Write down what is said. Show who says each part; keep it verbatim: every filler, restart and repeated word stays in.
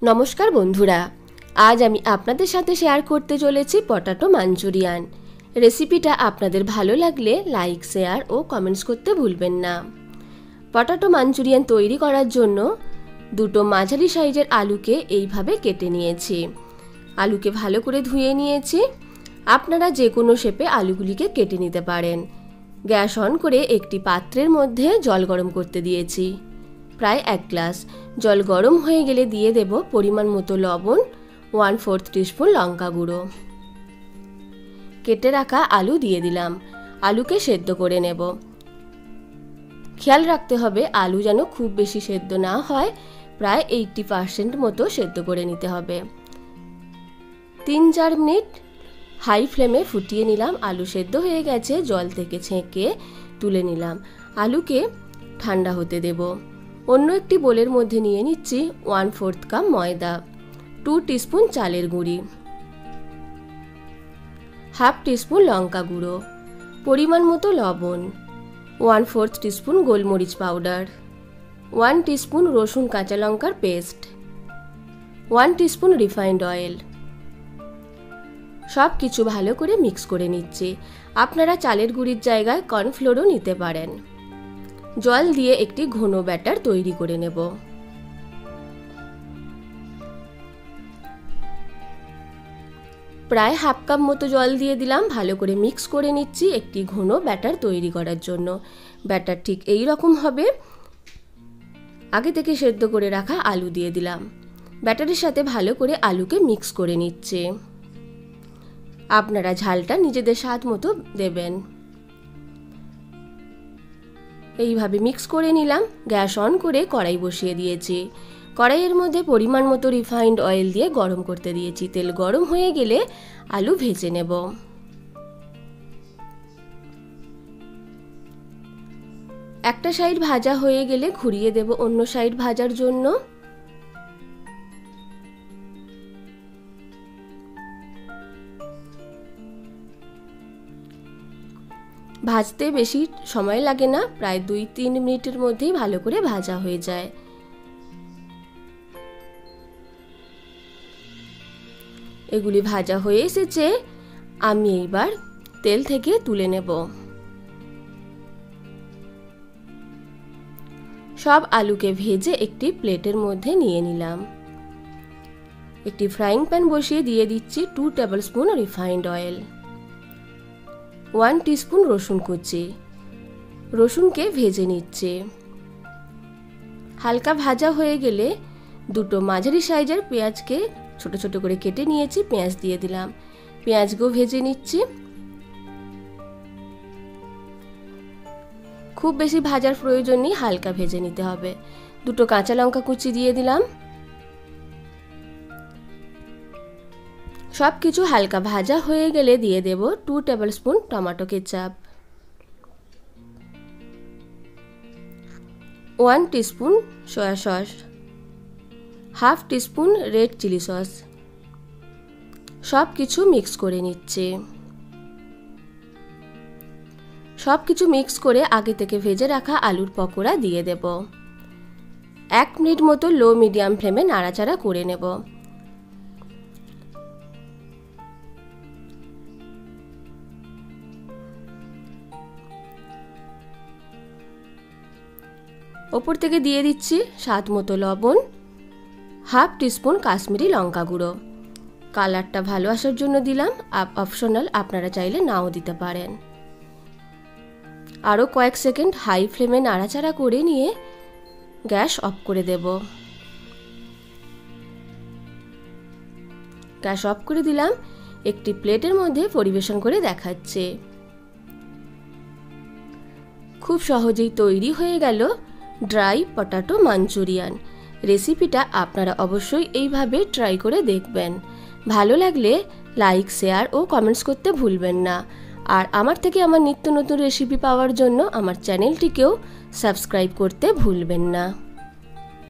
Speaker 1: नमस्कार बंधुरा, आज आमी आपनादेर साथे शेयर करते चलेछि पटाटो मांचुरियान। रेसिपिटा आपनादेर भालो लागले लाइक शेयर और कमेंट्स करते भूलबेन ना। पटाटो मांचुरियान तैरी करार जोन्नो दुटो माझारी साइजेर आलूके एइभावे केटे नियेछि। आलूके भालो करे धुए नियेछि। आपनारा जे कोनो शेपे आलूगुलिके केटे निते पारेन। ग्यास अन करे एकटी पात्रेर मध्य जल गरम करते दिएछि। प्राय एक ग्लास जल गरम हो गेले दिए देब परिमाण मतो लवण, वन फोर्थ टीस्पून लंका गुड़ो, केटे रखा आलू दिए दिलाम। आलूके सेদ্ধ करे नेब। ख्याल रखते हबे आलू जेन खूब बेशी सेদ্ধ ना हय, प्राय आशी पार्सेंट मतो सेদ্ধ करे निते हबे। तीन चार मिनिट हाई फ्लेमे फुटिए निलाम। आलू सेদ্ধ हये गेछे, जल थेके छेके तुले निलाम। आलूके ठंडा होते देब। अन्य एकटी बोलेर मध्य निये निচ্ছি वन फोर्थ कप मयदा, टू टीस्पून चालेर गुड़ी, हाफ टीस्पून लंका गुड़ो, परिमाण मतो लवण, वन फोर्थ टीस्पून गोलमरिच पाउडार, वन टीस्पून रसुन काँचा लंकार paste, one teaspoon refined oil. सब किछु भालो करे मिक्स करे निচ্ছি। आपनारा चालेर गुड़िर जायगाय कर्नफ्लोरও निते पारेन। जल दिए एकटी घन बैटर तैरी करे नेब। प्राय हाफ कप मतो जल दिए दिलाम। भालो करे मिक्स करे निচ্ছি एकटी घन बैटर तैरी करार जोन्नो। बैटर ठीक एई रकम हबे। आगे थेके सेদ্ধ करे राखा आलू दिए दिलाम। बैटारेर साथे भालो करे आलूके मिक्स करे निচ্ছি। आपनारा झालटा निजेदेर स्वाद मतो देबेन। এইভাবে মিক্স করে নিলাম। গ্যাস অন করে কড়াই বসিয়ে দিয়েছি। কড়াইয়ের মধ্যে পরিমাণ মতো রিফাইন্ড অয়েল দিয়ে গরম করতে দিয়েছি। তেল গরম হয়ে গেলে আলু ভেজে নেব। একটা সাইড ভাজা হয়ে গেলে ঘুরিয়ে দেব অন্য সাইড ভাজার জন্য। भाजते बेशी समय लागे ना, प्राय दुई तीन मिनिटेर मध्येई भालो करे भाजा हो जाए। एगुली भाजा हो एसेছে। आमी एइबार तेल थेके तुले नेब। सब आलूके भेजे एकटी प्लेटेर मধ্যে निये निलाम। एकटी फ्राइंग पैन बसिए दिए दिচ্ছি two tablespoon refined oil, one teaspoon रसुन कुचि। रसुन के भेजे निচ্ছি। हालका भाजा हो गेले दुटो माझारी साइजेर पेঁয়াজ के छोटो छोटो करे केटे निয়েছি। पेঁয়াজ दिए दिलाम। पेঁয়াজকেও भेजे निচ্ছি। खूब बेशी भाजार प्रयोजन नेই, हालका भेजे निते हबे। दुटो काँचा लंका कुचि दिए दिलाम। सब किछु हालका भाजा हो गेले दिए देब two tablespoon tomato ketchup, one teaspoon soya sauce, half teaspoon red chilli sauce. सब किछु मिक्स करे निচ্ছি। सब किछु मिक्स करे आगे थेके भेजे राखा आलूर पकोड़ा दिए देब। एक मिनिट मतो लो मिडियाम फ्लेमे नाड़ाचाड़ा करे नेब। ओपर থেকে দিয়ে দিচ্ছি স্বাদ মতো লবণ, হাফ টিস্পুন কাশ্মীরি লঙ্কা গুঁড়ো। কালারটা ভালো আসার জন্য দিলাম, অপশনাল, আপনারা চাইলে নাও দিতে পারেন। আরও কয়েক সেকেন্ড হাই ফ্লেমে নাড়াচাড়া করে নিয়ে গ্যাস অফ করে দেব। গ্যাস অফ করে দিলাম। একটি প্লেটের মধ্যে পরিবেশন করে দেখাচ্ছি। খুব সহজেই তৈরি হয়ে গেল ड्राई पटाटो मांचुरियान। रेसिपिटा आपनारा अवश्यई एइभावे ट्राई करे देखबेन। भालो लागले लाइक शेयर और कमेंट्स करते भूलबेन ना। और आमार थेके आमार नित्य नतुन रेसिपि पाওয়ার জন্য आमार चैनलटिकेও सबस्क्राइब करते भूलबेन ना।